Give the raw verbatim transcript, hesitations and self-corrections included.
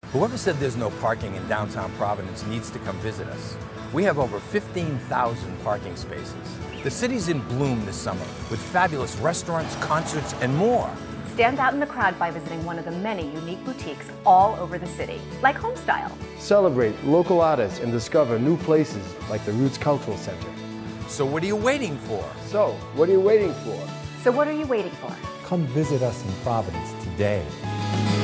Whoever said there's no parking in downtown Providence needs to come visit us. We have over fifteen thousand parking spaces. The city's in bloom this summer with fabulous restaurants, concerts, and more. Stand out in the crowd by visiting one of the many unique boutiques all over the city, like Homestyle. Celebrate local artists and discover new places like the Roots Cultural Center. So what are you waiting for? So, what are you waiting for? So what are you waiting for? Come visit us in Providence today.